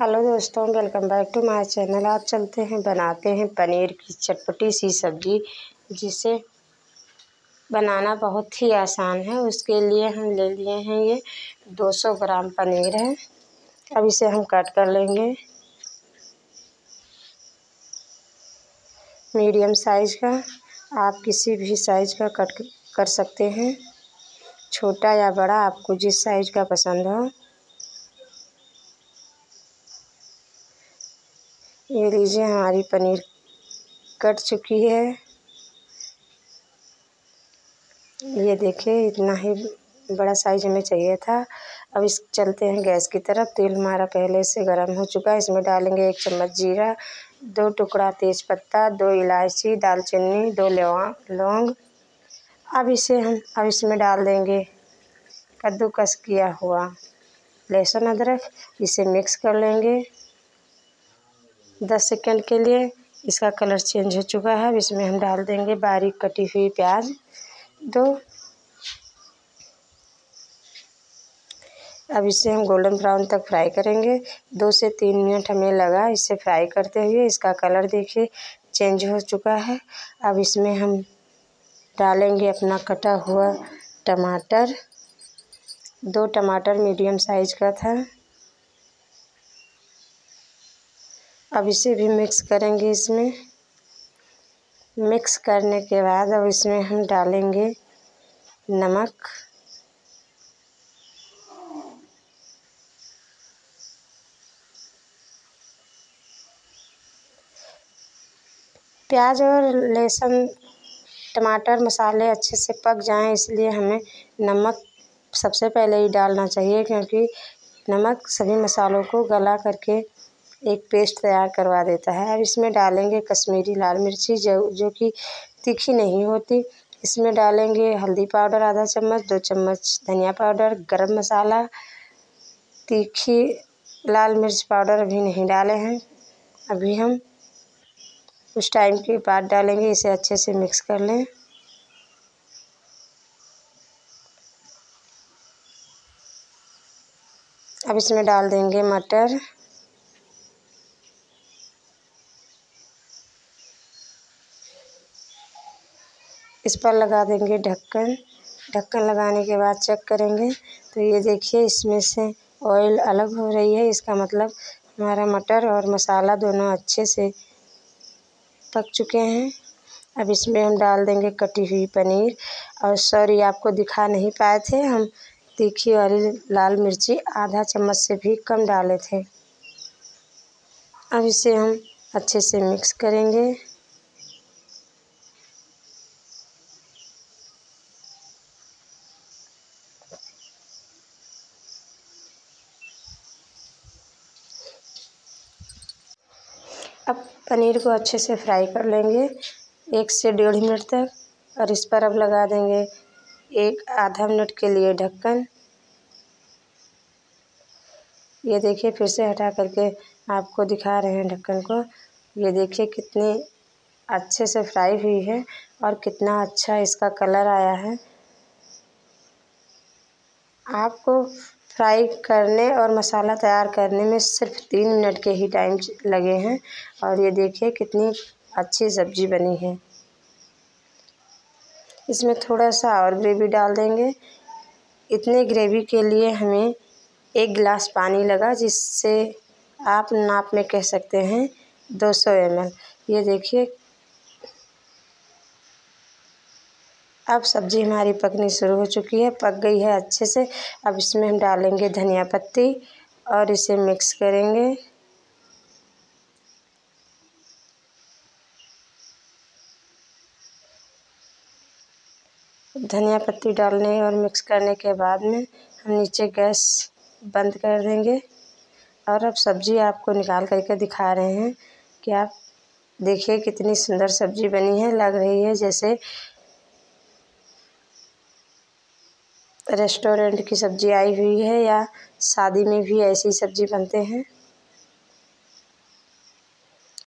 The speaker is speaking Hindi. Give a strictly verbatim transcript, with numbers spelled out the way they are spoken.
हेलो दोस्तों, welcome back to my channel. आज चलते हैं बनाते हैं पनीर की चटपटी सी सब्ज़ी, जिसे बनाना बहुत ही आसान है। उसके लिए हम ले लिए हैं ये दो सौ ग्राम पनीर है। अब इसे हम कट कर लेंगे मीडियम साइज़ का। आप किसी भी साइज़ का कट कर सकते हैं, छोटा या बड़ा, आपको जिस साइज़ का पसंद हो। ये लीजिए, हमारी पनीर कट चुकी है। ये देखिए, इतना ही बड़ा साइज हमें चाहिए था। अब इस चलते हैं गैस की तरफ। तेल हमारा पहले से गर्म हो चुका है। इसमें डालेंगे एक चम्मच जीरा, दो टुकड़ा तेज पत्ता, दो इलायची, दालचीनी, दो लौंग। अब इसे हम अब इसमें डाल देंगे कद्दूकस किया हुआ लहसुन अदरक। इसे मिक्स कर लेंगे दस सेकंड के लिए। इसका कलर चेंज हो चुका है। अब इसमें हम डाल देंगे बारीक कटी हुई प्याज दो। अब इसे हम गोल्डन ब्राउन तक फ्राई करेंगे। दो से तीन मिनट हमें लगा इसे फ्राई करते हुए। इसका कलर देखिए चेंज हो चुका है। अब इसमें हम डालेंगे अपना कटा हुआ टमाटर। दो टमाटर मीडियम साइज का था। अब इसे भी मिक्स करेंगे। इसमें मिक्स करने के बाद अब इसमें हम डालेंगे नमक, प्याज और लहसुन, टमाटर, मसाले अच्छे से पक जाएं, इसलिए हमें नमक सबसे पहले ही डालना चाहिए, क्योंकि नमक सभी मसालों को गला करके एक पेस्ट तैयार करवा देता है। अब इसमें डालेंगे कश्मीरी लाल मिर्ची, जो जो कि तीखी नहीं होती। इसमें डालेंगे हल्दी पाउडर आधा चम्मच, दो चम्मच धनिया पाउडर, गरम मसाला, तीखी लाल मिर्च पाउडर अभी नहीं डाले हैं, अभी हम कुछ टाइम के बाद डालेंगे। इसे अच्छे से मिक्स कर लें। अब इसमें डाल देंगे मटर, इस पर लगा देंगे ढक्कन। ढक्कन लगाने के बाद चेक करेंगे तो ये देखिए, इसमें से ऑयल अलग हो रही है। इसका मतलब हमारा मटर और मसाला दोनों अच्छे से पक चुके हैं। अब इसमें हम डाल देंगे कटी हुई पनीर। और सॉरी, आपको दिखा नहीं पाए थे, हम तीखी वाली लाल मिर्ची आधा चम्मच से भी कम डाले थे। अब इसे हम अच्छे से मिक्स करेंगे। अब पनीर को अच्छे से फ्राई कर लेंगे एक से डेढ़ मिनट तक। और इस पर अब लगा देंगे एक आधा मिनट के लिए ढक्कन। ये देखिए, फिर से हटा करके आपको दिखा रहे हैं ढक्कन को। ये देखिए कितनी अच्छे से फ्राई हुई है और कितना अच्छा इसका कलर आया है। आपको फ्राई करने और मसाला तैयार करने में सिर्फ तीन मिनट के ही टाइम लगे हैं। और ये देखिए कितनी अच्छी सब्ज़ी बनी है। इसमें थोड़ा सा और ग्रेवी डाल देंगे। इतने ग्रेवी के लिए हमें एक गिलास पानी लगा, जिससे आप नाप में कह सकते हैं दो सौ एम एल। ये देखिए, अब सब्ज़ी हमारी पकनी शुरू हो चुकी है, पक गई है अच्छे से। अब इसमें हम डालेंगे धनिया पत्ती और इसे मिक्स करेंगे। धनिया पत्ती डालने और मिक्स करने के बाद में हम नीचे गैस बंद कर देंगे। और अब सब्ज़ी आपको निकाल करके दिखा रहे हैं कि आप देखिए कितनी सुंदर सब्ज़ी बनी है। लग रही है जैसे रेस्टोरेंट की सब्ज़ी आई हुई है, या शादी में भी ऐसी सब्ज़ी बनते हैं।